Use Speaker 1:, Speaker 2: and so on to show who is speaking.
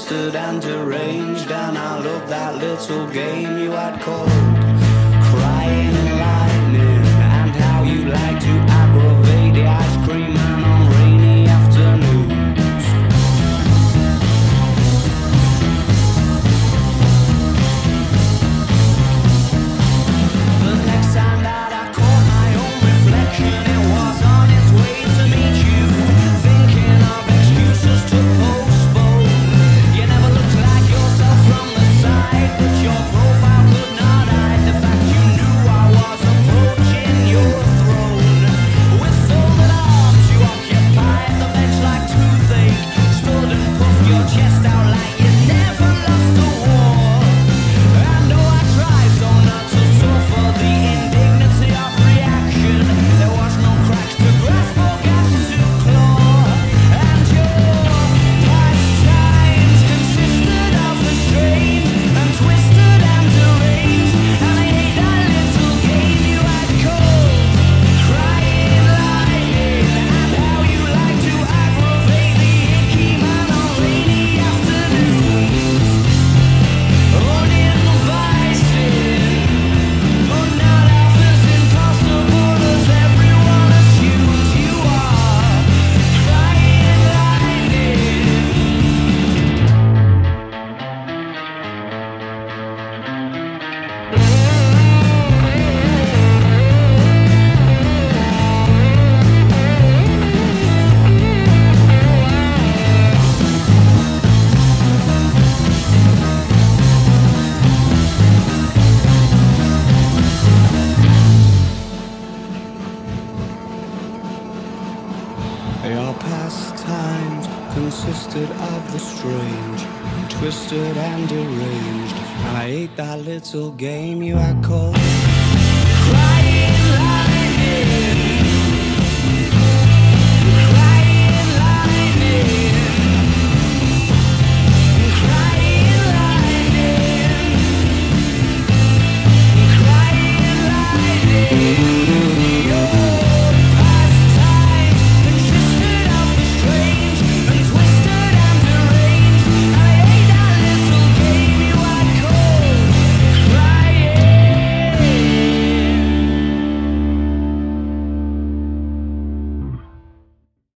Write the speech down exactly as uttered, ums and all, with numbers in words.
Speaker 1: twisted and deranged. And I love that little game you had called Crying Lightning, and how you like to aggravate the ice cream man on rainy afternoons. The next time that I caught my own reflection, it was on its way to meet you, thinking of excuses to postpone. You never looked like yourself from the side, but your profile could not hide the fact you knew I was approaching your throne. With folded arms you occupied the bench like toothache, stood and puffed your chest out like you never lost a war. I know I tried so not to suffer the indignity of reaction. There was no cracks to grasp or gaps to claw. And your pastimes consisted of the strange and twisted and deranged. And I hate that little game you had called Crying Lightning, and how you like to aggravate the icky man on rainy afternoons. Uninvited, but not half as impossible as everyone assumes you are. Crying Lightning. Your pastimes consisted of the strange and twisted and deranged, and I ate that little game you had called